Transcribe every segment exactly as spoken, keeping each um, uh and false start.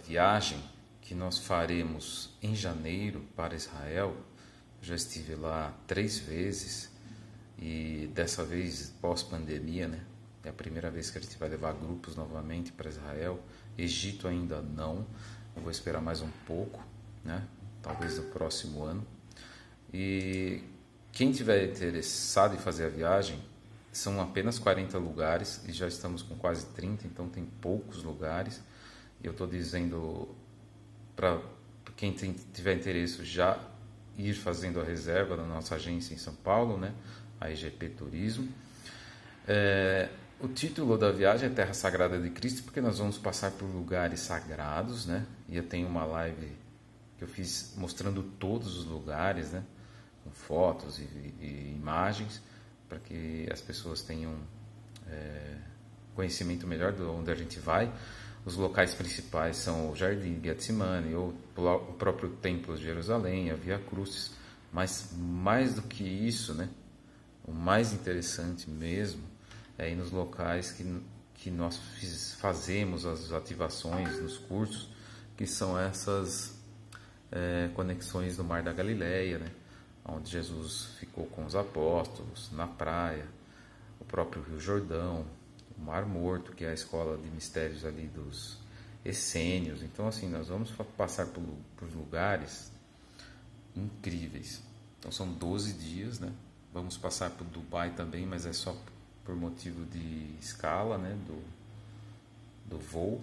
viagem que nós faremos em janeiro para Israel. Eu já estive lá três vezes e dessa vez pós-pandemia, né? É a primeira vez que a gente vai levar grupos novamente para Israel. Egito ainda não, eu vou esperar mais um pouco, né? Talvez no próximo ano. E quem tiver interessado em fazer a viagem, são apenas quarenta lugares e já estamos com quase trinta, então tem poucos lugares. Eu estou dizendo para quem tem, tiver interesse já ir fazendo a reserva da nossa agência em São Paulo, né? A E G P Turismo. É, o título da viagem é Terra Sagrada de Cristo, porque nós vamos passar por lugares sagrados, né? E eu tenho uma live que eu fiz mostrando todos os lugares, né? Com fotos e, e imagens, para que as pessoas tenham é, conhecimento melhor de onde a gente vai. Os locais principais são o Jardim de Getsemane, ou o próprio Templo de Jerusalém, a Via Crucis. Mas mais do que isso, né, o mais interessante mesmo é ir nos locais que, que nós fiz, fazemos as ativações nos cursos, que são essas é, conexões do Mar da Galileia, né, onde Jesus ficou com os apóstolos, na praia, o próprio Rio Jordão, o Mar Morto, que é a escola de mistérios ali dos essênios. Então, assim, nós vamos passar por, por lugares incríveis. Então, são doze dias, né? Vamos passar por Dubai também, mas é só por motivo de escala, né? Do, do voo.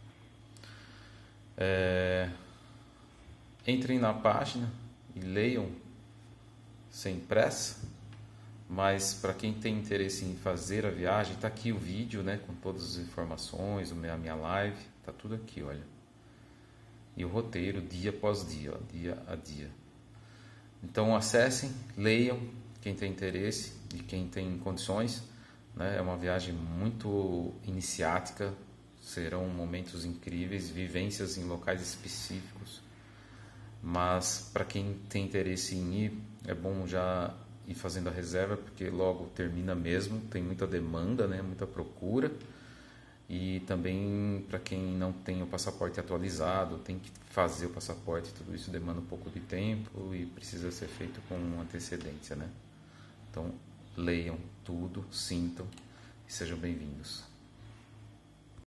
É... Entrem na página e leiam sem pressa. Mas para quem tem interesse em fazer a viagem, está aqui o vídeo, né, com todas as informações, a minha live, está tudo aqui, olha. E o roteiro dia após dia, ó, dia a dia. Então acessem, leiam, quem tem interesse e quem tem condições, né, é uma viagem muito iniciática, serão momentos incríveis, vivências em locais específicos. Mas para quem tem interesse em ir, é bom já ir fazendo a reserva, porque logo termina mesmo, tem muita demanda, né, muita procura. E também para quem não tem o passaporte atualizado, tem que fazer o passaporte, tudo isso demanda um pouco de tempo e precisa ser feito com antecedência, né? Então leiam tudo, sintam e sejam bem-vindos.